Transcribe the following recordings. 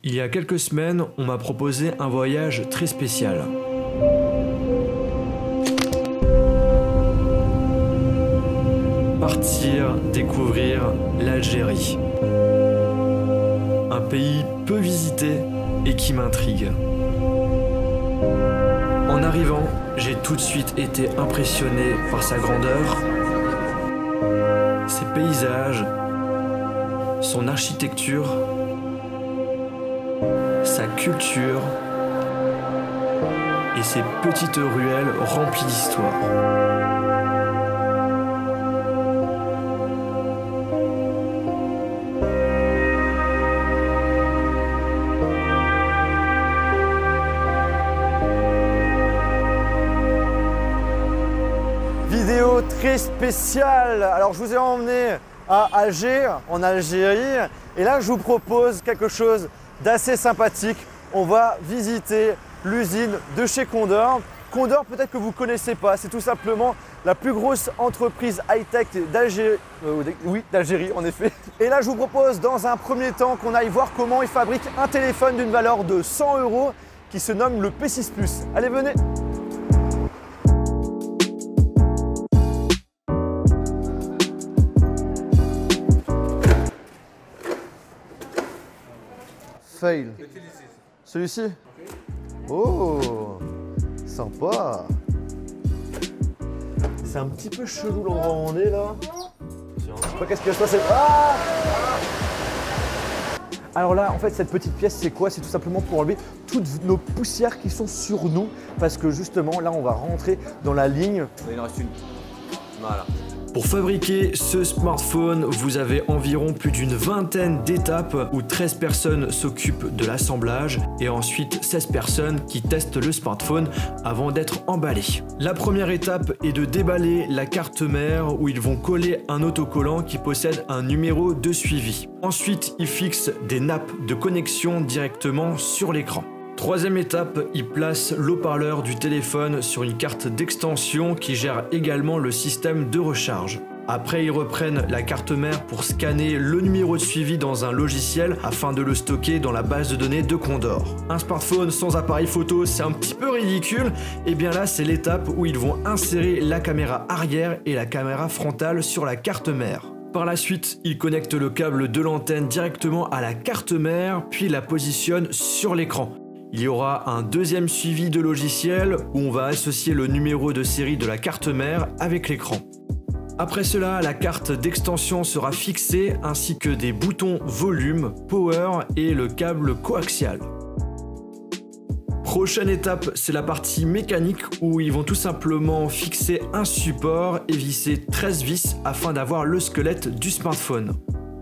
Il y a quelques semaines, on m'a proposé un voyage très spécial. Partir découvrir l'Algérie. Un pays peu visité et qui m'intrigue. En arrivant, j'ai tout de suite été impressionné par sa grandeur, ses paysages, son architecture, sa culture et ses petites ruelles remplies d'histoire. Vidéo très spéciale. Alors je vous ai emmené à Alger, en Algérie, et là je vous propose quelque chose d'assez sympathique. On va visiter l'usine de chez Condor. Condor, peut-être que vous ne connaissez pas, c'est tout simplement la plus grosse entreprise high-tech d'Algérie. Oui, d'Algérie en effet. Et là je vous propose dans un premier temps qu'on aille voir comment ils fabriquent un téléphone d'une valeur de 100 € qui se nomme le P6 Plus. Allez, venez. Fail. Celui-ci. Oh, sympa. C'est un petit peu chelou l'endroit où on est là. Je sais pas qu'est-ce qui va se passer. Ah! Alors là, en fait, cette petite pièce, c'est quoi? C'est tout simplement pour enlever toutes nos poussières qui sont sur nous. Parce que justement, là, on va rentrer dans la ligne. Il en reste une. Voilà. Pour fabriquer ce smartphone, vous avez environ plus d'une vingtaine d'étapes où 13 personnes s'occupent de l'assemblage et ensuite 16 personnes qui testent le smartphone avant d'être emballé. La première étape est de déballer la carte mère où ils vont coller un autocollant qui possède un numéro de suivi. Ensuite, ils fixent des nappes de connexion directement sur l'écran. Troisième étape, ils placent l'haut-parleur du téléphone sur une carte d'extension qui gère également le système de recharge. Après, ils reprennent la carte mère pour scanner le numéro de suivi dans un logiciel afin de le stocker dans la base de données de Condor. Un smartphone sans appareil photo, c'est un petit peu ridicule. Et bien là, c'est l'étape où ils vont insérer la caméra arrière et la caméra frontale sur la carte mère. Par la suite, ils connectent le câble de l'antenne directement à la carte mère, puis la positionnent sur l'écran. Il y aura un deuxième suivi de logiciel où on va associer le numéro de série de la carte mère avec l'écran. Après cela, la carte d'extension sera fixée ainsi que des boutons volume, power et le câble coaxial. Prochaine étape, c'est la partie mécanique où ils vont tout simplement fixer un support et visser 13 vis afin d'avoir le squelette du smartphone.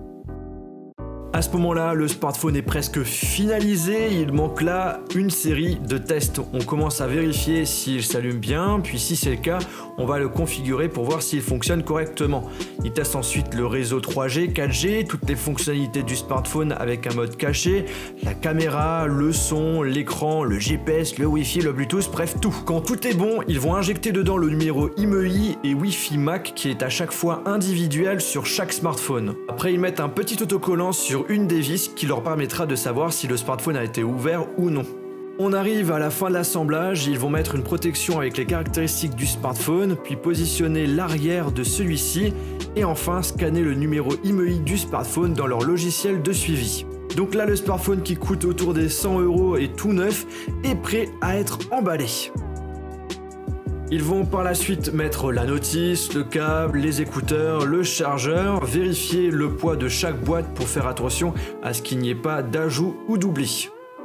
À ce moment-là, le smartphone est presque finalisé, il manque là une série de tests. On commence à vérifier s'il s'allume bien, puis si c'est le cas, on va le configurer pour voir s'il fonctionne correctement. Il teste ensuite le réseau 3G, 4G, toutes les fonctionnalités du smartphone avec un mode caché, la caméra, le son, l'écran, le GPS, le Wi-Fi, le Bluetooth, bref tout. Quand tout est bon, ils vont injecter dedans le numéro IMEI et Wi-Fi MAC qui est à chaque fois individuel sur chaque smartphone. Après, ils mettent un petit autocollant sur une des vis qui leur permettra de savoir si le smartphone a été ouvert ou non. On arrive à la fin de l'assemblage, ils vont mettre une protection avec les caractéristiques du smartphone, puis positionner l'arrière de celui-ci et enfin scanner le numéro IMEI du smartphone dans leur logiciel de suivi. Donc là, le smartphone qui coûte autour des 100 € est tout neuf et prêt à être emballé. Ils vont par la suite mettre la notice, le câble, les écouteurs, le chargeur, vérifier le poids de chaque boîte pour faire attention à ce qu'il n'y ait pas d'ajout ou d'oubli.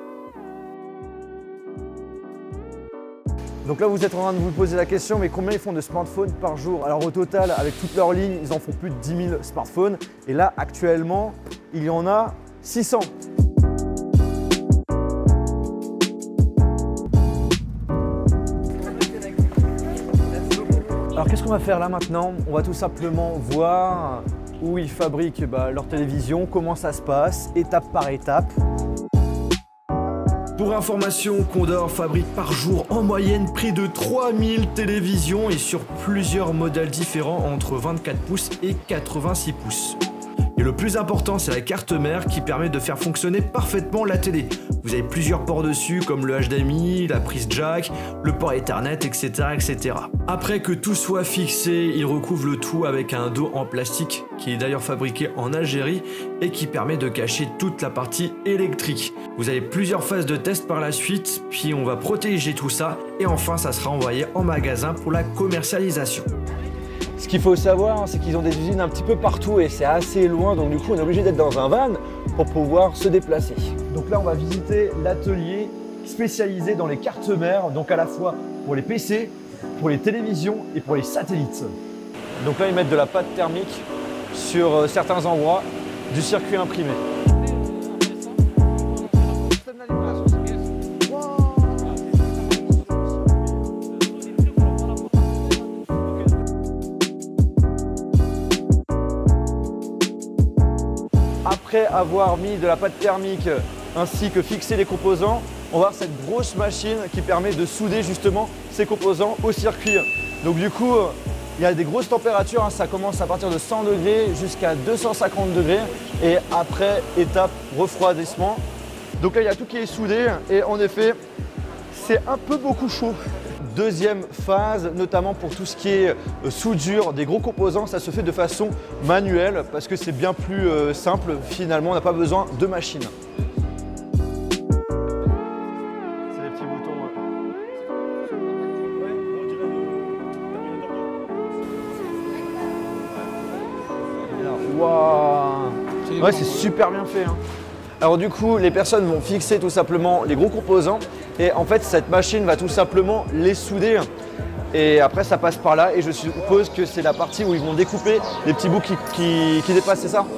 Donc là, vous êtes en train de vous poser la question, mais combien ils font de smartphones par jour? Alors au total, avec toutes leurs lignes, ils en font plus de 10 000 smartphones. Et là, actuellement, il y en a 600. Alors qu'est-ce qu'on va faire là maintenant? On va tout simplement voir où ils fabriquent leur télévision, comment ça se passe, étape par étape. Pour information, Condor fabrique par jour en moyenne près de 3000 télévisions et sur plusieurs modèles différents entre 24 pouces et 86 pouces. Et le plus important, c'est la carte mère qui permet de faire fonctionner parfaitement la télé. Vous avez plusieurs ports dessus comme le HDMI, la prise jack, le port Ethernet, etc., etc. Après que tout soit fixé, il recouvre le tout avec un dos en plastique qui est d'ailleurs fabriqué en Algérie et qui permet de cacher toute la partie électrique. Vous avez plusieurs phases de test par la suite, puis on va protéger tout ça et enfin ça sera envoyé en magasin pour la commercialisation. Ce qu'il faut savoir, c'est qu'ils ont des usines un petit peu partout et c'est assez loin, donc du coup on est obligé d'être dans un van pour pouvoir se déplacer. Donc là on va visiter l'atelier spécialisé dans les cartes mères, donc à la fois pour les PC, pour les télévisions et pour les satellites. Donc là ils mettent de la pâte thermique sur certains endroits du circuit imprimé. Après avoir mis de la pâte thermique ainsi que fixé les composants, on va avoir cette grosse machine qui permet de souder justement ces composants au circuit. Donc du coup, il y a des grosses températures, hein, ça commence à partir de 100 degrés jusqu'à 250 degrés et après étape refroidissement. Donc là, il y a tout qui est soudé et en effet, c'est un peu beaucoup chaud. Deuxième phase, notamment pour tout ce qui est soudure des gros composants, ça se fait de façon manuelle parce que c'est bien plus simple. Finalement, on n'a pas besoin de machine. C'est les petits boutons. Waouh! Ouais, c'est super bien fait. Hein. Alors du coup, les personnes vont fixer tout simplement les gros composants et en fait, cette machine va tout simplement les souder. Et après, ça passe par là et je suppose que c'est la partie où ils vont découper les petits bouts qui dépassent, c'est ça?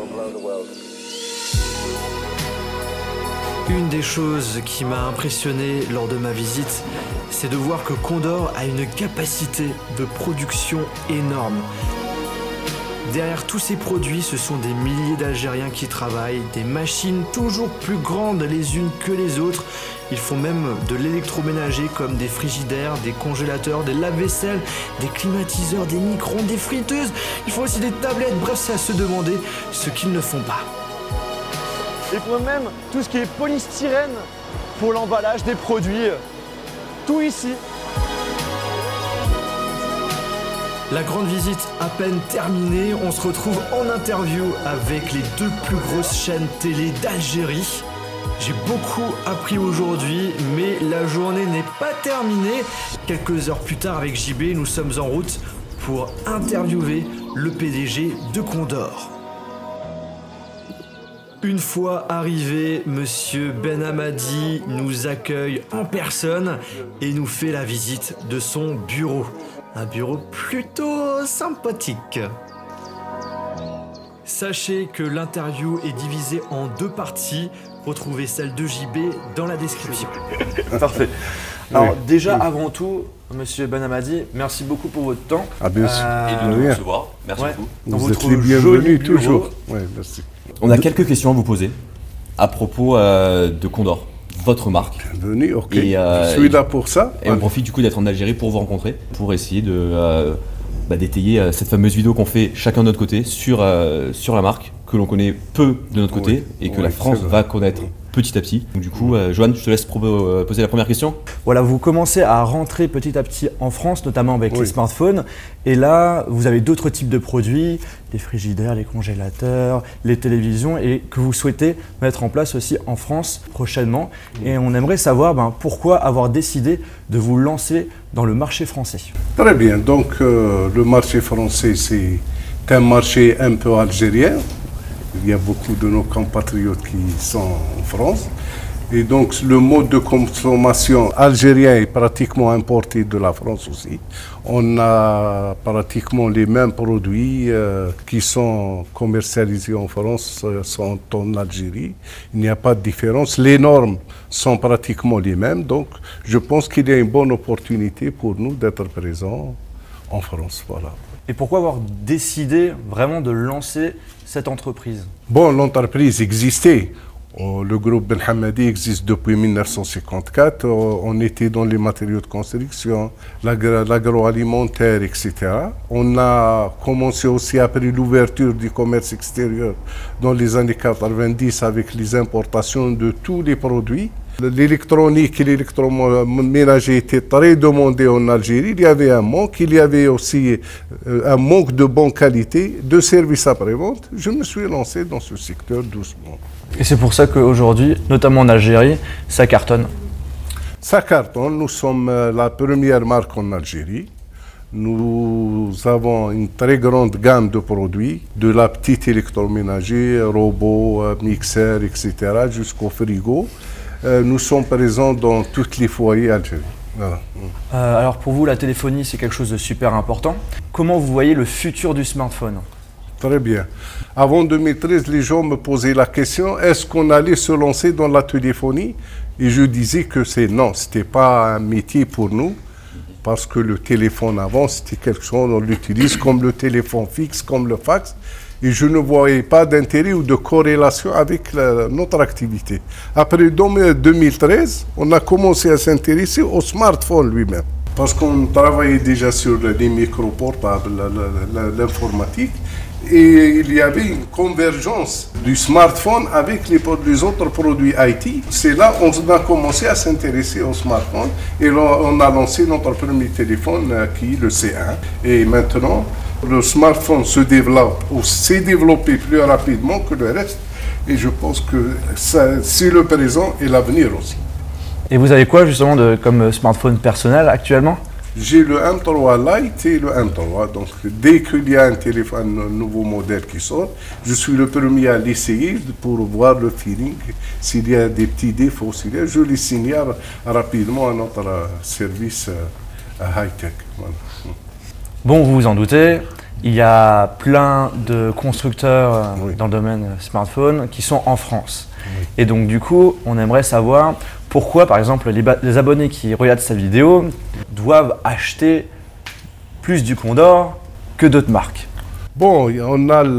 Une des choses qui m'a impressionné lors de ma visite, c'est de voir que Condor a une capacité de production énorme. Derrière tous ces produits, ce sont des milliers d'Algériens qui travaillent, des machines toujours plus grandes les unes que les autres. Ils font même de l'électroménager comme des frigidaires, des congélateurs, des lave-vaisselle, des climatiseurs, des micro-ondes, des friteuses. Ils font aussi des tablettes, bref, c'est à se demander ce qu'ils ne font pas. Et pour même tout ce qui est polystyrène pour l'emballage des produits, tout ici. La grande visite à peine terminée, on se retrouve en interview avec les deux plus grosses chaînes télé d'Algérie. J'ai beaucoup appris aujourd'hui, mais la journée n'est pas terminée. Quelques heures plus tard avec JB, nous sommes en route pour interviewer le PDG de Condor. Une fois arrivé, Monsieur Ben Hammadi nous accueille en personne et nous fait la visite de son bureau. Un bureau plutôt sympathique. Sachez que l'interview est divisée en deux parties. Retrouvez celle de JB dans la description. Parfait. Alors déjà, avant tout, Monsieur Ben Hammadi, merci beaucoup pour votre temps. Ah bien sûr. Et de nous recevoir. Merci beaucoup. Vous êtes les bienvenus toujours. Ouais, merci. On a quelques questions à vous poser à propos de Condor, votre marque. Bienvenue, ok. Et, je suis là pour ça. Et on profite du coup d'être en Algérie pour vous rencontrer, pour essayer de d'étayer cette fameuse vidéo qu'on fait chacun de notre côté sur la marque, que l'on connaît peu de notre côté et que la France va connaître petit à petit. Donc du coup, Johan, je te laisse poser la première question. Voilà, vous commencez à rentrer petit à petit en France, notamment avec les smartphones. Et là, vous avez d'autres types de produits, les frigidaires, les congélateurs, les télévisions, et que vous souhaitez mettre en place aussi en France prochainement. Et on aimerait savoir pourquoi avoir décidé de vous lancer dans le marché français. Très bien, donc le marché français, c'est un marché un peu algérien. Il y a beaucoup de nos compatriotes qui sont en France. Et donc, le mode de consommation algérien est pratiquement importé de la France aussi. On a pratiquement les mêmes produits qui sont commercialisés en France, sont en Algérie. Il n'y a pas de différence. Les normes sont pratiquement les mêmes. Donc, je pense qu'il y a une bonne opportunité pour nous d'être présents en France. Voilà. Et pourquoi avoir décidé vraiment de lancer cette entreprise? Bon, l'entreprise existait. Le groupe Ben Hammadi existe depuis 1954. On était dans les matériaux de construction, l'agroalimentaire, etc. On a commencé aussi après l'ouverture du commerce extérieur dans les années 90 avec les importations de tous les produits. L'électronique et l'électroménager étaient très demandés en Algérie. Il y avait un manque. Il y avait aussi un manque de bonne qualité, de services après-vente. Je me suis lancé dans ce secteur doucement. Et c'est pour ça qu'aujourd'hui, notamment en Algérie, ça cartonne. Ça cartonne. Nous sommes la première marque en Algérie. Nous avons une très grande gamme de produits, de la petite électroménager, robots, mixeurs, etc., jusqu'au frigo. Nous sommes présents dans tous les foyers algériens. Voilà. Alors pour vous, la téléphonie, c'est quelque chose de super important. Comment vous voyez le futur du smartphone? Très bien. Avant 2013, les gens me posaient la question, est-ce qu'on allait se lancer dans la téléphonie? Et je disais que non, ce n'était pas un métier pour nous, parce que le téléphone avant, c'était quelque chose, on l'utilise comme le téléphone fixe, comme le fax. Et je ne voyais pas d'intérêt ou de corrélation avec notre activité. Après 2013, on a commencé à s'intéresser au smartphone lui-même. Parce qu'on travaillait déjà sur les micro-portables, l'informatique, et il y avait une convergence du smartphone avec les autres produits IT. C'est là qu'on a commencé à s'intéresser au smartphone et on a lancé notre premier téléphone qui est le C1. Et maintenant, le smartphone se développe ou s'est développé plus rapidement que le reste. Et je pense que c'est le présent et l'avenir aussi. Et vous avez quoi justement comme smartphone personnel actuellement? J'ai le M3 Lite et le M3. Donc, dès qu'il y a un nouveau modèle qui sort, je suis le premier à l'essayer pour voir le feeling. S'il y a des petits défauts, je les signale rapidement à notre service high-tech. Voilà. Bon, vous vous en doutez, il y a plein de constructeurs dans le domaine smartphone qui sont en France. Oui. Et donc, du coup, on aimerait savoir pourquoi, par exemple, les abonnés qui regardent cette vidéo doivent acheter plus du Condor que d'autres marques. Bon, on a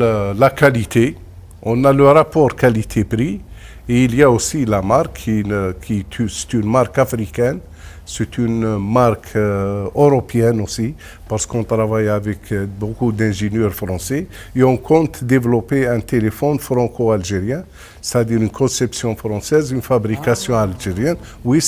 la qualité, on a le rapport qualité-prix et il y a aussi la marque c'est une marque africaine. C'est une marque européenne aussi, parce qu'on travaille avec beaucoup d'ingénieurs français et on compte développer un téléphone franco-algérien, c'est-à-dire une conception française, une fabrication algérienne. Oui,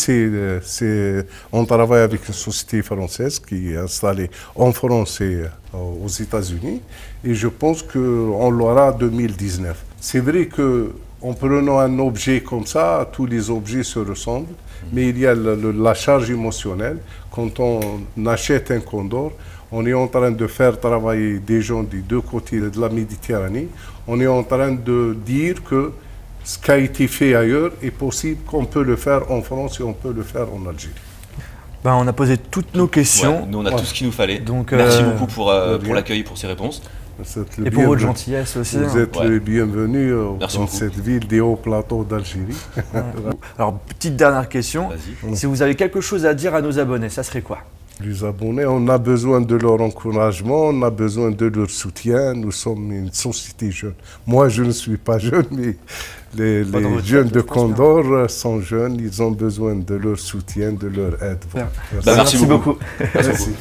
on travaille avec une société française qui est installée en France et aux États-Unis et je pense qu'on l'aura en 2019. C'est vrai qu'en prenant un objet comme ça, tous les objets se ressemblent. Mais il y a la charge émotionnelle. Quand on achète un Condor, on est en train de faire travailler des gens des deux côtés de la Méditerranée. On est en train de dire que ce qui a été fait ailleurs est possible, qu'on peut le faire en France et on peut le faire en Algérie. Ben, on a posé toutes nos questions. Ouais, nous, on a tout ce qu'il nous fallait. Donc, merci beaucoup pour l'accueil, pour ces réponses. Et pour votre gentillesse aussi. Vous êtes les bienvenus dans cette ville des hauts plateaux d'Algérie. Alors, petite dernière question. Si vous avez quelque chose à dire à nos abonnés, ça serait quoi? Les abonnés, on a besoin de leur encouragement, on a besoin de leur soutien. Nous sommes une société jeune. Moi, je ne suis pas jeune, mais les jeunes de Condor sont jeunes. Ils ont besoin de leur soutien, de leur aide. Merci beaucoup. Merci.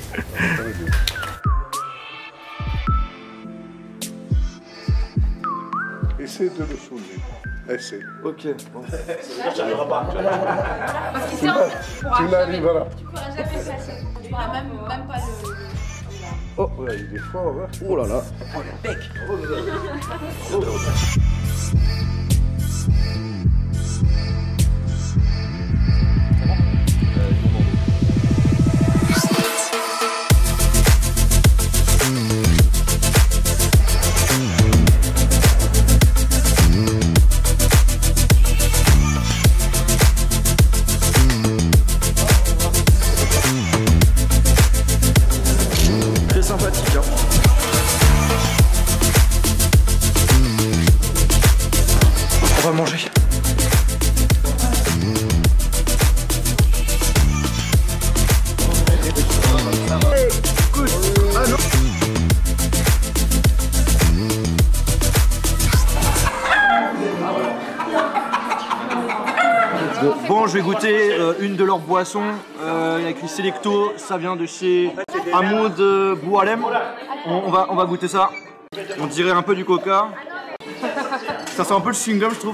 Essaye de le soulever. Essaye. Ok. Bon. J'arriverai pas. Parce que sinon, tu n'arriveras pas. Tu pourras jamais le passer. Tu pourras même pas le... Oh, là, il est fort, hein. Oh là là. Oh, le bec. Sympathique, hein. Bon, je vais goûter une de leurs boissons. Il y a écrit Selecto, ça vient de chez Hamoud Boualem. On va goûter ça. On dirait un peu du coca. Ça sent un peu le chewing-gum, je trouve.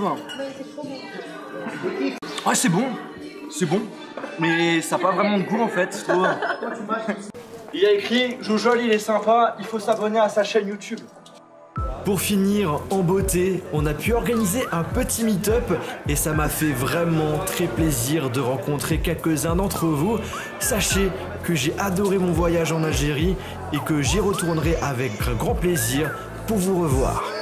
Ouais, c'est bon. C'est bon. Mais ça n'a pas vraiment de goût en fait, je trouve. Il y a écrit Joujol, il est sympa, il faut s'abonner à sa chaîne YouTube. Pour finir en beauté, on a pu organiser un petit meet-up et ça m'a fait vraiment très plaisir de rencontrer quelques-uns d'entre vous. Sachez que j'ai adoré mon voyage en Algérie et que j'y retournerai avec grand plaisir pour vous revoir.